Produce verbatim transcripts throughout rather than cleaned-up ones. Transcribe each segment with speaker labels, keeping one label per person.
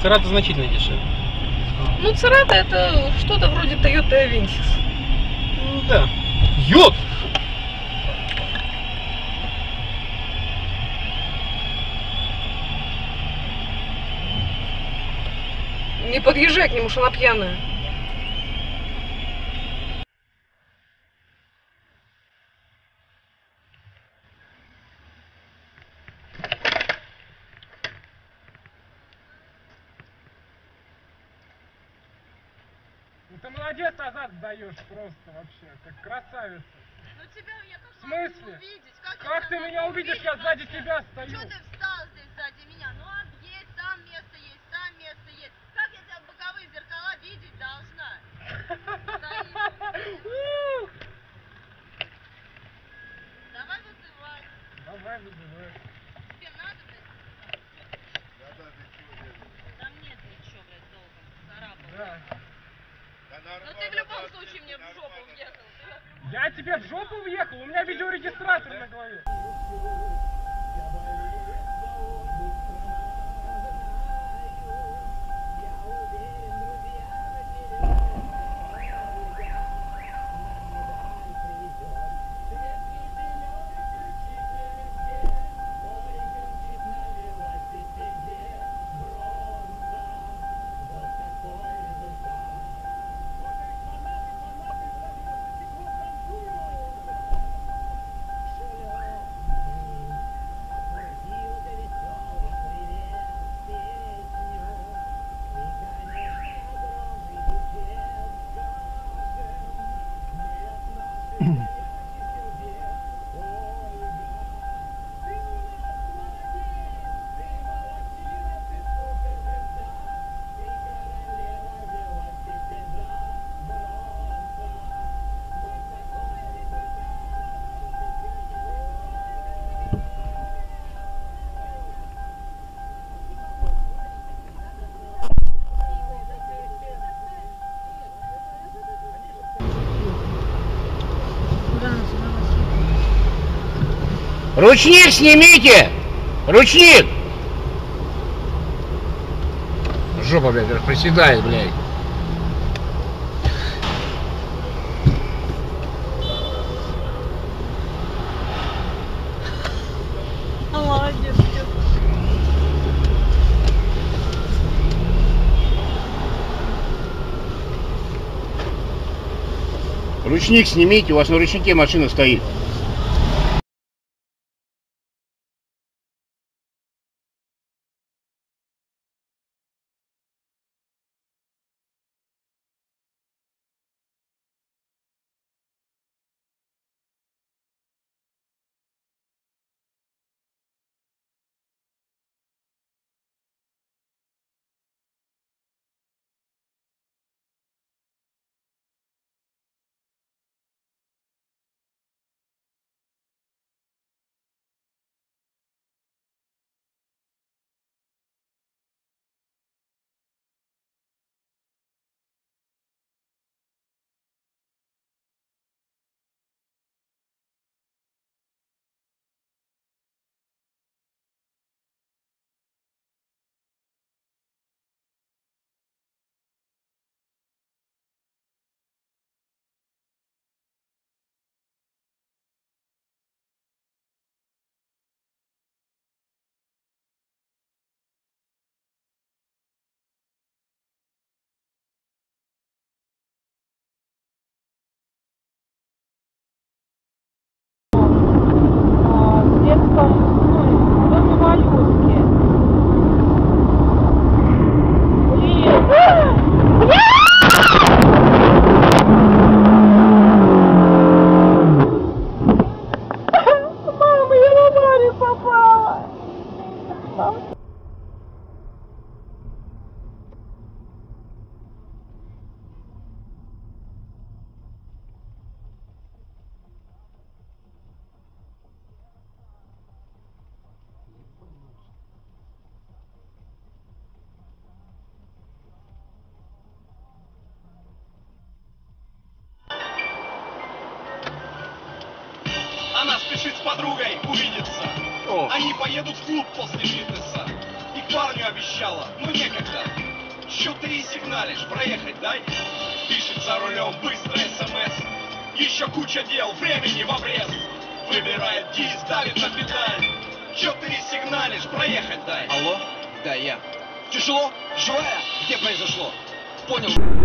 Speaker 1: Церата значительно дешевле.
Speaker 2: Ну, Церата это что-то вроде Toyota Avensis.
Speaker 1: Да. Йод!
Speaker 2: Не подъезжай к нему, что она пьяная.
Speaker 3: Ну ты молодец, назад сдаешь просто вообще, как красавица.
Speaker 4: Ну тебя я как
Speaker 3: В смысле?
Speaker 4: могу увидеть? Как,
Speaker 3: Как
Speaker 4: я
Speaker 3: ты
Speaker 4: могу
Speaker 3: меня увидишь,
Speaker 4: увидеть
Speaker 3: я сзади
Speaker 4: вообще?
Speaker 3: тебя стою.
Speaker 4: Чё ты встал здесь сзади меня? Ну а есть, там место есть, там место есть. Как я тебя в боковые зеркала видеть должна? Давай вызывай.
Speaker 3: Давай вызывай.
Speaker 4: Тебе надо, блядь? Там нет ничего, блядь, толком. Царапал.
Speaker 3: Да.
Speaker 4: Но ты в любом случае мне в жопу въехал.
Speaker 3: Я тебе в жопу въехал? У меня видеорегистратор на голове.
Speaker 5: Ручник снимите! Ручник! Жопа, блядь, приседает, блядь.
Speaker 2: Молодец.
Speaker 5: Ручник снимите, у вас на ручнике машина стоит.
Speaker 6: Она спешит с подругой увидеться. О. Они поедут в клуб после фитнеса. Их парню обещала, но некогда. Чё ты и сигналишь, проехать дай? Пишет за рулем быстро смс. Еще куча дел, времени в обрез. Выбирает гиз, давит на педаль. Чё ты и сигналишь, проехать дай? Алло? Да, я. Тяжело? Живая? Где произошло? Понял.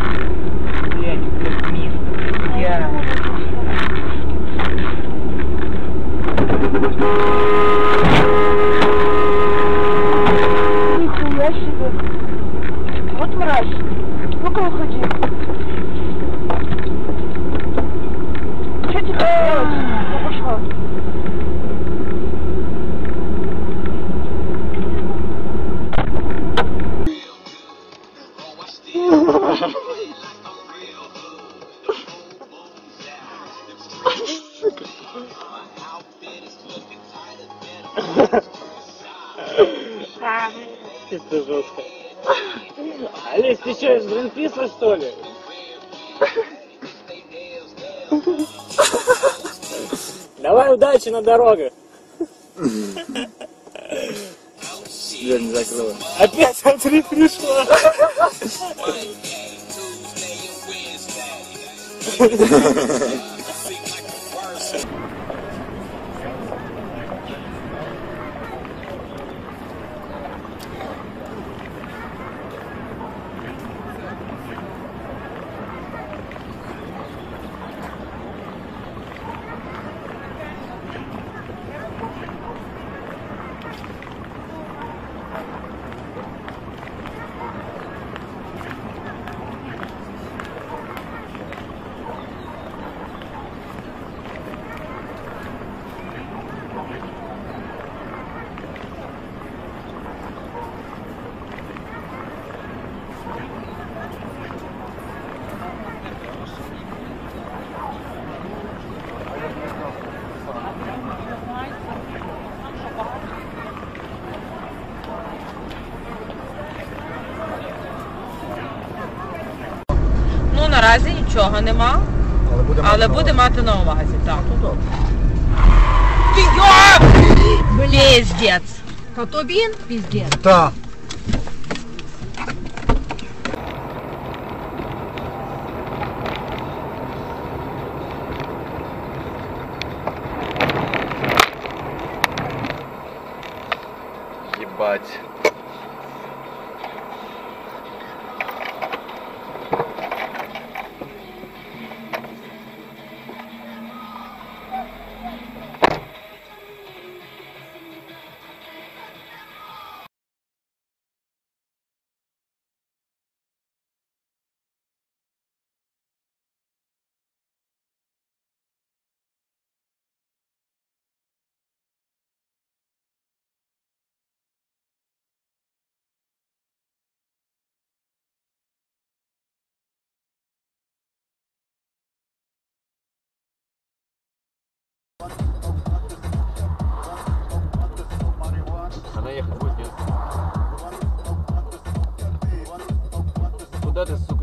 Speaker 7: Нихуя себе. Вот мразь. Ну-ка выходи. Что тебе делать? Я пошла.
Speaker 3: Это жестко. Олесь, ты что, из Гринписа, что ли? Давай удачи на дорогах.
Speaker 8: Дверь не закрыла.
Speaker 3: Опять смотри, пришла.
Speaker 2: Ну, наразі нічого нема,
Speaker 8: Але буде
Speaker 2: але
Speaker 8: мати
Speaker 2: буде мати на увазі, так.
Speaker 8: Ну, добре.
Speaker 2: Пиздец. То тобі пиздец.
Speaker 8: Так. Ебать.
Speaker 1: Она ехать будет, нет? Куда ты, сука?